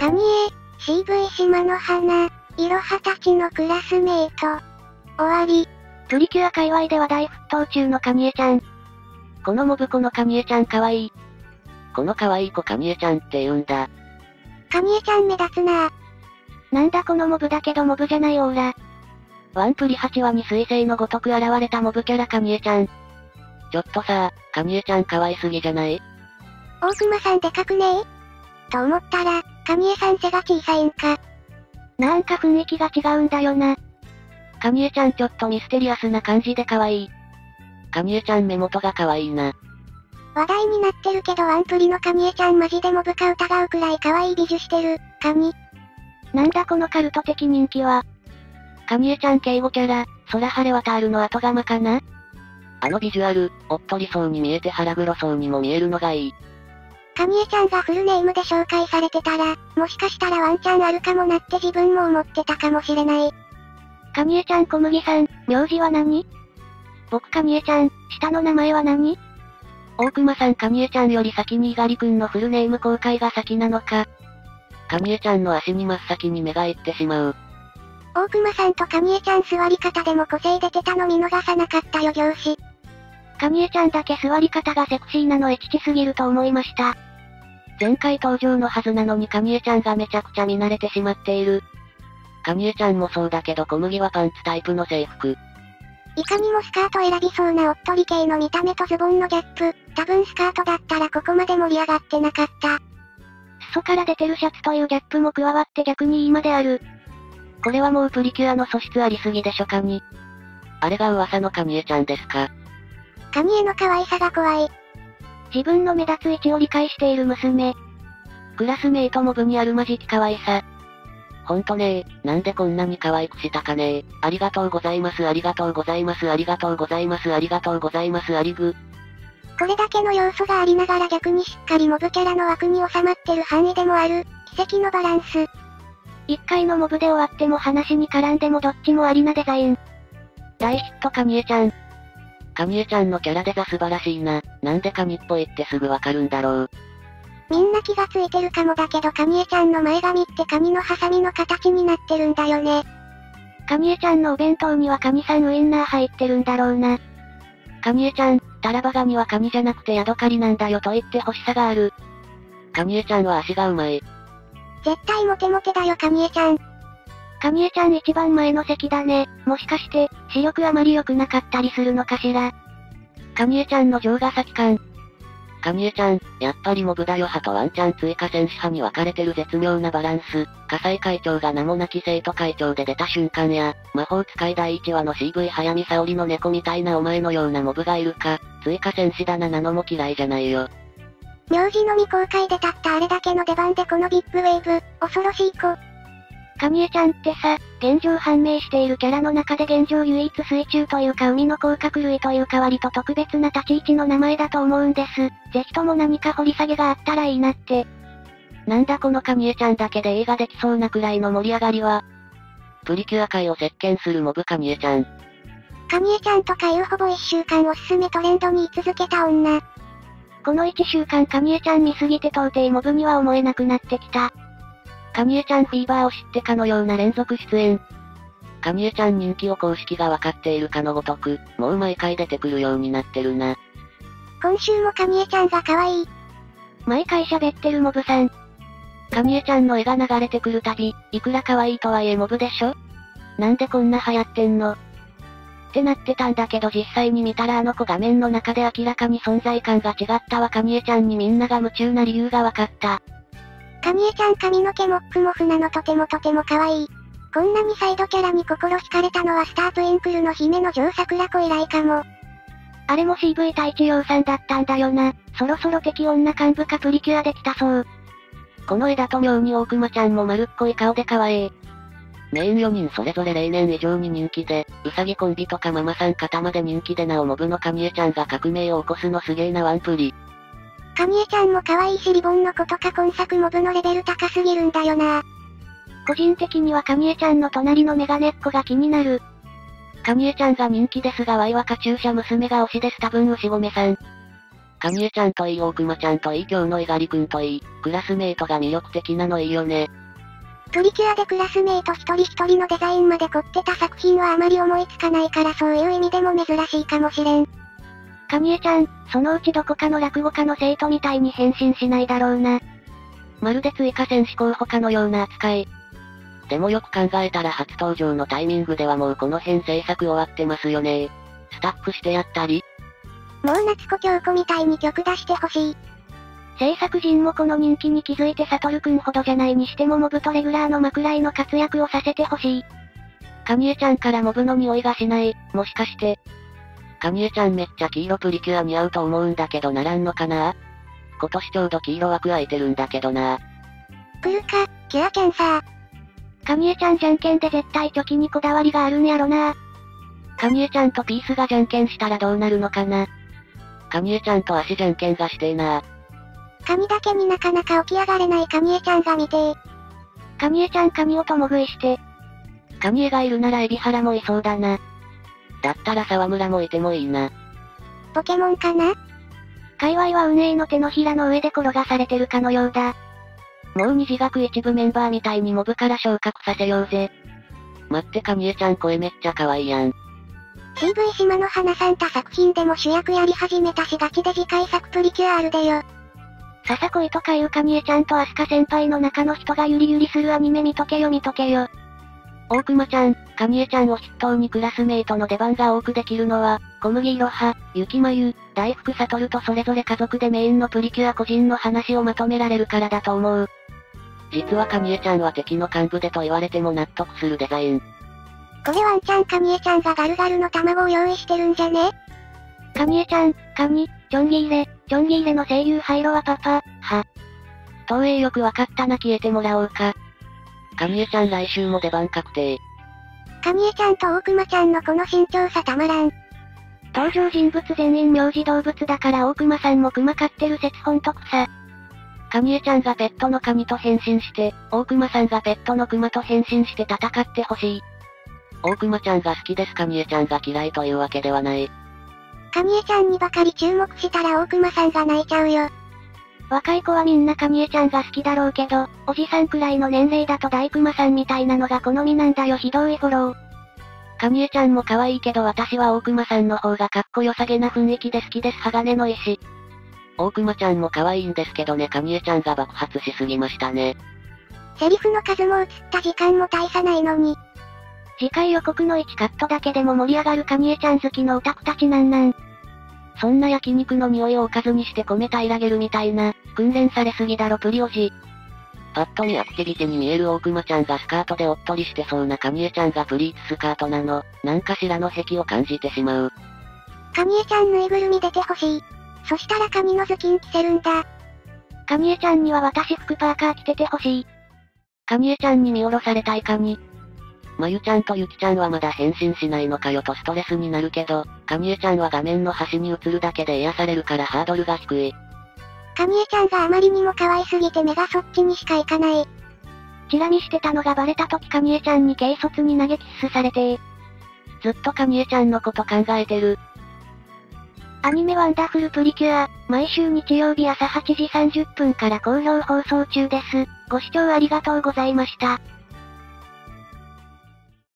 カニエ、CV 島の花、いろはたちのクラスメイト。終わり。 プリキュア界隈で話題沸騰中のカニエちゃん。 このモブ子のカニエちゃんかわいい。このかわいい子カニエちゃんって言うんだ。 カニエちゃん目立つなぁ。 なんだこのモブだけどモブじゃないオーラ。 ワンプリ8話に彗星のごとく現れたモブキャラカニエちゃん。ちょっとさ、カニエちゃん可愛すぎじゃない？ 大熊さんでかくねえ？と思ったら、カニエさん背が小さいんか。 なんか雰囲気が違うんだよな。 カニエちゃんちょっとミステリアスな感じで可愛い。カニエちゃん目元が可愛いな。 話題になってるけどワンプリのカニエちゃんマジでモブか疑うくらい可愛い美女してる、カニ。 なんだこのカルト的人気は。 カニエちゃん敬語キャラ、空晴れ渡るの後釜かな？あのビジュアル、おっとりそうに見えて腹黒そうにも見えるのがいい。 カニエちゃんがフルネームで紹介されてたら、もしかしたらワンチャンあるかもなって自分も思ってたかもしれない。 カニエちゃん小麦さん、名字は何？僕カニエちゃん、下の名前は何？ 大熊さんカニエちゃんより先に猪狩くんのフルネーム公開が先なのか。カニエちゃんの足に真っ先に目がいってしまう。 大熊さんとカニエちゃん座り方でも個性出てたの見逃さなかったよ上司。 カニエちゃんだけ座り方がセクシーなのエチチすぎると思いました。 前回登場のはずなのにカニエちゃんがめちゃくちゃ見慣れてしまっている。カニエちゃんもそうだけど小麦はパンツタイプの制服。 いかにもスカート選びそうなおっとり系の見た目とズボンのギャップ、多分スカートだったらここまで盛り上がってなかった。 裾から出てるシャツというギャップも加わって逆にいいまである。 これはもうプリキュアの素質ありすぎでしょカニ。あれが噂のカニエちゃんですか。 カニエの可愛さが怖い。 自分の目立つ位置を理解している娘。 クラスメイトモブにあるまじき可愛さ。ほんとねなんでこんなに可愛くしたかねありがとうございますありがとうございますありがとうございますありがとうございますありぐ。 これだけの要素がありながら逆にしっかりモブキャラの枠に収まってる範囲でもある、奇跡のバランス。 一回のモブで終わっても話に絡んでもどっちもありなデザイン。 大ヒットカニエちゃん。カニエちゃんのキャラデザ素晴らしいな。なんでカニっぽいってすぐわかるんだろう。 みんな気がついてるかもだけどカニエちゃんの前髪ってカニのハサミの形になってるんだよね。 カニエちゃんのお弁当にはカニさんウインナー入ってるんだろうな。 カニエちゃん、タラバガニはカニじゃなくてヤドカリなんだよと言って欲しさがある。カニエちゃんは足がうまい。 絶対モテモテだよカニエちゃん。 カニエちゃん一番前の席だね。もしかして、視力あまり良くなかったりするのかしら。 カニエちゃんの城ヶ崎感。カニエちゃん、やっぱりモブだよ派とワンちゃん追加戦士派に分かれてる絶妙なバランス。火災会長が名もなき生徒会長で出た瞬間や、魔法使い第1話の CV 早見沙織の猫みたいなお前のようなモブがいるか、追加戦士だなのも嫌いじゃないよ。 名字の未公開でたったあれだけの出番でこのビッグウェーブ、恐ろしい子。 カニエちゃんってさ、現状判明しているキャラの中で現状唯一水中というか海の甲殻類というか割と特別な立ち位置の名前だと思うんです。ぜひとも何か掘り下げがあったらいいなって。 なんだこのカニエちゃんだけで映画できそうなくらいの盛り上がりは。プリキュア界を席巻するモブカニエちゃん。 カニエちゃんとかいうほぼ1週間おすすめトレンドに居続けた女。 この1週間カニエちゃん見すぎて到底モブには思えなくなってきた。 カニエちゃんフィーバーを知ってかのような連続出演。カニエちゃん人気を公式がわかっているかのごとく、もう毎回出てくるようになってるな。 今週もカニエちゃんが可愛い。 毎回喋ってるモブさん。 カニエちゃんの絵が流れてくるたび、いくら可愛いとはいえモブでしょ？なんでこんな流行ってんの？ってなってたんだけど実際に見たらあの子画面の中で明らかに存在感が違ったわ。カニエちゃんにみんなが夢中な理由がわかった。 カニエちゃん髪の毛もっくもふなのとても可愛い。こんなにサイドキャラに心惹かれたのはスタートインクルの姫の城桜子以来かも。 あれも CV 太一郎さんだったんだよな。そろそろ敵女幹部かプリキュアできたそう。 この絵だと妙に大熊ちゃんも丸っこい顔で可愛い。メイン4人それぞれ例年以上に人気で、うさぎコンビとかママさん方まで人気でなおモブのカニエちゃんが革命を起こすのすげーなワンプリ。 カニエちゃんも可愛いしリボンの子とか今作モブのレベル高すぎるんだよな。 個人的にはカニエちゃんの隣のメガネっ子が気になる。 カニエちゃんが人気ですがワイはカチューシャ娘が推しです多分牛込さん。 カニエちゃんといい大熊ちゃんといい今日の猪狩くんといい、クラスメイトが魅力的なのいいよね。 プリキュアでクラスメイト一人一人のデザインまで凝ってた作品はあまり思いつかないからそういう意味でも珍しいかもしれん。 カニエちゃん、そのうちどこかの落語家の生徒みたいに変身しないだろうな。 まるで追加戦士候補かのような扱い。でもよく考えたら初登場のタイミングではもうこの辺制作終わってますよね。スタッフしてやったり。 もう夏子京子みたいに曲出してほしい。 制作陣もこの人気に気づいてサトルくんほどじゃないにしてもモブとレギュラーのまくらいの活躍をさせてほしい。 カニエちゃんからモブの匂いがしない、もしかして。カニエちゃんめっちゃ黄色プリキュア似合うと思うんだけどならんのかな？今年ちょうど黄色枠空いてるんだけどな。 来るか、キュアキャンサー。 カニエちゃんじゃんけんで絶対チョキにこだわりがあるんやろな。 カニエちゃんとピースがじゃんけんしたらどうなるのかな？カニエちゃんと足じゃんけんがしてえな。 カニだけになかなか起き上がれないカニエちゃんが見てカニエちゃんカニを共食いして。 カニエがいるなら海老原もいそうだな。だったら沢村もいてもいいな。 ポケモンかな？ 界隈は運営の手のひらの上で転がされてるかのようだ。 もう二次学一部メンバーみたいにモブから昇格させようぜ。待ってカニエちゃん声めっちゃ可愛いやん。 CV 島の花サンタ作品でも主役やり始めたしガチで次回作プリキュアあるでよ。 笹恋とかいうカニエちゃんとアスカ先輩の中の人がゆりゆりするアニメ見とけよ見とけよ。 大熊ちゃん、カニエちゃんを筆頭にクラスメイトの出番が多くできるのは、小麦いろは、雪まゆ、大福悟とそれぞれ家族でメインのプリキュア個人の話をまとめられるからだと思う。実はカニエちゃんは敵の幹部でと言われても納得するデザイン。 これワンチャンカニエちゃんがガルガルの卵を用意してるんじゃね？ カニエちゃん、カニ、チョンギーレの声優ハイロはパパ、は。 東映よくわかったな消えてもらおうか。カニエちゃん来週も出番確定。 カニエちゃんと大熊ちゃんのこの身長差たまらん。 登場人物全員名字動物だから大熊さんも熊飼ってる説ほんとくさ。 カニエちゃんがペットのカニと変身して、大熊さんがペットの熊と変身して戦ってほしい。大熊ちゃんが好きですカニエちゃんが嫌いというわけではない。 カニエちゃんにばかり注目したら大熊さんが泣いちゃうよ。 若い子はみんなカニエちゃんが好きだろうけど、おじさんくらいの年齢だと大熊さんみたいなのが好みなんだよひどいフォロー。 カニエちゃんも可愛いけど私は大熊さんの方がかっこよさげな雰囲気で好きです鋼の石。大熊ちゃんも可愛いんですけどねカニエちゃんが爆発しすぎましたね。 セリフの数も映った時間も大差ないのに。 次回予告の1カットだけでも盛り上がるカニエちゃん好きのオタクたちなんなん。 そんな焼肉の匂いをおかずにして米平らげるみたいな、訓練されすぎだろプリオジ。パッと見アクティビティに見える大熊ちゃんがスカートでおっとりしてそうなカニエちゃんがプリーツスカートなの、なんかしらの癖を感じてしまう。 カニエちゃんぬいぐるみ出てほしい。そしたらカニの頭巾着せるんだ。 カニエちゃんには私服パーカー着ててほしい。 カニエちゃんに見下ろされたいカニ。まゆちゃんとゆきちゃんはまだ変身しないのかよとストレスになるけど、カニエちゃんは画面の端に映るだけで癒されるからハードルが低い。 カニエちゃんがあまりにも可愛すぎて目がそっちにしか行かない。 チラ見してたのがバレた時カニエちゃんに軽率に投げキッスされてずっとカニエちゃんのこと考えてる。 アニメワンダフルプリキュア、毎週日曜日朝8時30分から好評放送中です。ご視聴ありがとうございました。